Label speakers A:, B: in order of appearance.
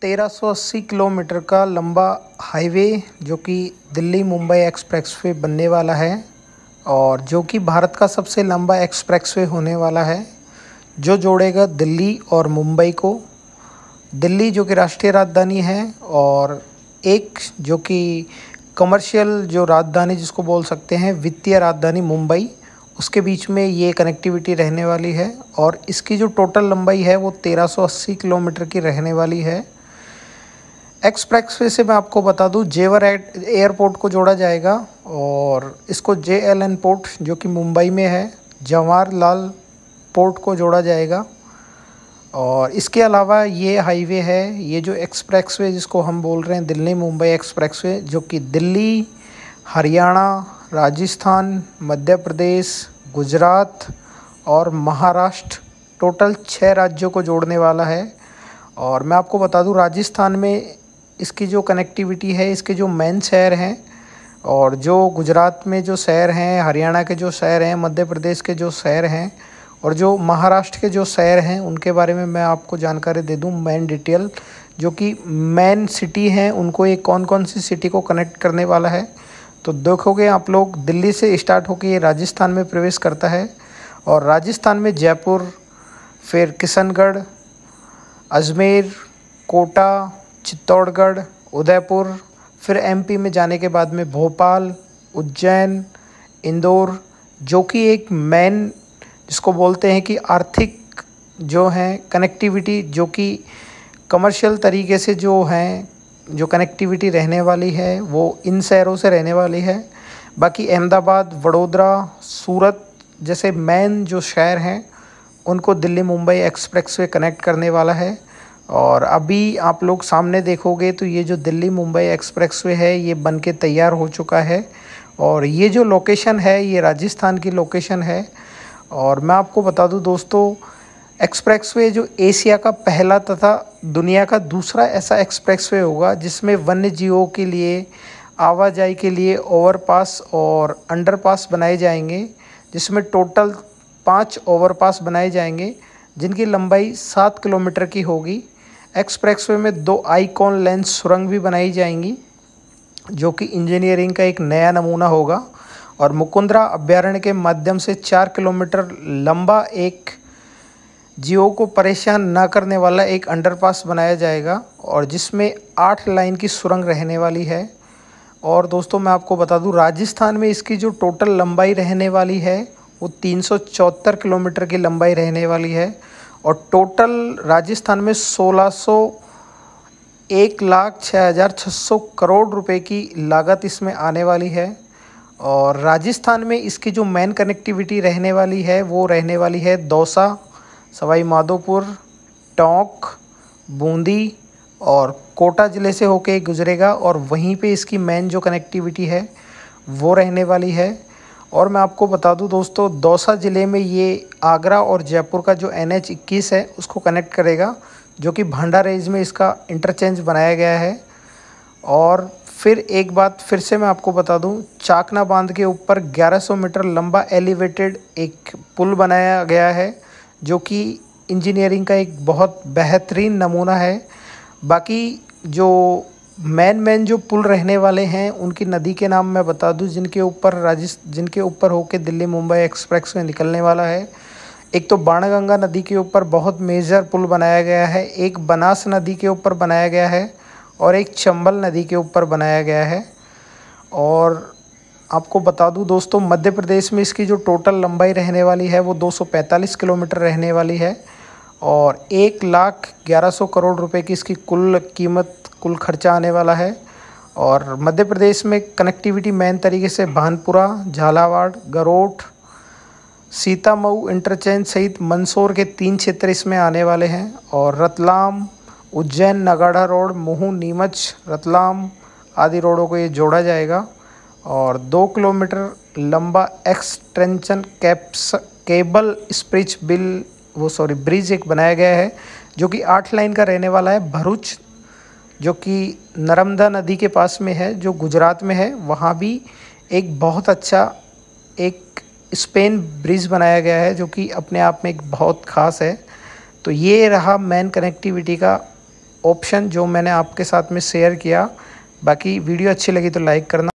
A: 1380 kilometre का लंबा highway जो कि दिल्ली मुंबई एक्सप्रेसवे बनने वाला है और जो कि भारत का सबसे लंबा एक्सप्रेसवे होने वाला है, जो जोड़ेगा दिल्ली और मुंबई को। दिल्ली जो कि राष्ट्रीय राजधानी है और एक जो कि कमर्शियल जो राजधानी जिसको बोल सकते हैं, वित्तीय राजधानी मुंबई, उसके बीच में ये कनेक्टिविटी रहने वाली है। और इसकी जो टोटल लंबाई है वो 1380 किलोमीटर की रहने वाली है। एक्सप्रेसवे से मैं आपको बता दूं, जेवर एयरपोर्ट को जोड़ा जाएगा और इसको JLN पोर्ट जो कि मुंबई में है, जवाहरलाल पोर्ट को जोड़ा जाएगा। और इसके अलावा ये हाईवे है, ये जो एक्सप्रेसवे जिसको हम बोल रहे हैं दिल्ली मुंबई एक्सप्रेसवे, जो कि दिल्ली, हरियाणा, राजस्थान, मध्य प्रदेश, गुजरात और महाराष्ट्र, टोटल 6 राज्यों को जोड़ने वाला है। और मैं आपको बता दूं, राजस्थान में इसकी जो कनेक्टिविटी है, इसके जो मेन शहर हैं और जो गुजरात में जो शहर हैं, हरियाणा के जो शहर हैं, मध्य प्रदेश के जो शहर हैं और जो महाराष्ट्र के जो शहर हैं, उनके बारे में मैं आपको जानकारी दे दूं, मेन डिटेल जो कि मेन सिटी हैं, उनको ये कौन कौन सी सिटी को कनेक्ट करने वाला है। तो देखोगे आप लोग, दिल्ली से स्टार्ट होकर ये राजस्थान में प्रवेश करता है और राजस्थान में जयपुर, फिर किशनगढ़, अजमेर, कोटा, चित्तौड़गढ़, उदयपुर, फिर MP में जाने के बाद में भोपाल, उज्जैन, इंदौर, जो कि एक मेन जिसको बोलते हैं कि आर्थिक जो हैं कनेक्टिविटी, जो कि कमर्शियल तरीके से जो हैं जो कनेक्टिविटी रहने वाली है वो इन शहरों से रहने वाली है। बाकी अहमदाबाद, वडोदरा, सूरत जैसे मेन जो शहर हैं उनको दिल्ली मुंबई एक्सप्रेसवे कनेक्ट करने वाला है। और अभी आप लोग सामने देखोगे तो ये जो दिल्ली मुंबई एक्सप्रेसवे है ये बन के तैयार हो चुका है और ये जो लोकेशन है ये राजस्थान की लोकेशन है। और मैं आपको बता दूं दोस्तों, एक्सप्रेसवे जो एशिया का पहला तथा दुनिया का दूसरा ऐसा एक्सप्रेसवे होगा जिसमें वन्य जीवों के लिए आवाजाही के लिए ओवरपास और अंडरपास बनाए जाएंगे, जिसमें टोटल 5 ओवरपास बनाए जाएंगे जिनकी लंबाई 7 किलोमीटर की होगी। एक्सप्रेसवे में 2 आईकॉन लेंस सुरंग भी बनाई जाएंगी जो कि इंजीनियरिंग का एक नया नमूना होगा। और मुकुंदरा अभ्यारण्य के माध्यम से 4 किलोमीटर लंबा एक जीवों को परेशान न करने वाला एक अंडरपास बनाया जाएगा और जिसमें 8 लाइन की सुरंग रहने वाली है। और दोस्तों मैं आपको बता दूं, राजस्थान में इसकी जो टोटल लंबाई रहने वाली है वो 374 किलोमीटर की लंबाई रहने वाली है और टोटल राजस्थान में 1,06,600 करोड़ रुपए की लागत इसमें आने वाली है। और राजस्थान में इसकी जो मेन कनेक्टिविटी रहने वाली है वो रहने वाली है दौसा, सवाई माधोपुर, टोंक, बूंदी और कोटा ज़िले से होके गुजरेगा और वहीं पे इसकी मेन जो कनेक्टिविटी है वो रहने वाली है। और मैं आपको बता दूं दोस्तों, दौसा ज़िले में ये आगरा और जयपुर का जो NH21 है उसको कनेक्ट करेगा, जो कि भांडा रेंज में इसका इंटरचेंज बनाया गया है। और फिर एक बात फिर से मैं आपको बता दूं, चाकना बांध के ऊपर 1100 मीटर लंबा एलिवेटेड एक पुल बनाया गया है जो कि इंजीनियरिंग का एक बहुत बेहतरीन नमूना है। बाकी जो मेन जो पुल रहने वाले हैं उनकी नदी के नाम मैं बता दूं, जिनके ऊपर होके दिल्ली मुंबई एक्सप्रेस में निकलने वाला है। एक तो बाणगंगा नदी के ऊपर बहुत मेजर पुल बनाया गया है, एक बनास नदी के ऊपर बनाया गया है और एक चंबल नदी के ऊपर बनाया गया है। और आपको बता दूं दोस्तों, मध्य प्रदेश में इसकी जो टोटल लंबाई रहने वाली है वो 245 किलोमीटर रहने वाली है और 1,11,00 करोड़ रुपए की इसकी कुल खर्चा आने वाला है। और मध्य प्रदेश में कनेक्टिविटी मेन तरीके से भानपुरा, झालावाड़, गरोठ, सीतामऊ इंटरचेंज सहित मंदसौर के 3 क्षेत्र इसमें आने वाले हैं। और रतलाम, उज्जैन, नगाड़ा रोड, महू, नीमच, रतलाम आदि रोडों को ये जोड़ा जाएगा। और 2 किलोमीटर लंबा एक्सटेंशन केबल ब्रिज एक बनाया गया है जो कि 8 लाइन का रहने वाला है। भरूच जो कि नर्मदा नदी के पास में है, जो गुजरात में है, वहाँ भी एक बहुत अच्छा एक स्पेन ब्रिज बनाया गया है जो कि अपने आप में एक बहुत ख़ास है। तो ये रहा मेन कनेक्टिविटी का ऑप्शन जो मैंने आपके साथ में शेयर किया। बाकी वीडियो अच्छी लगी तो लाइक करना।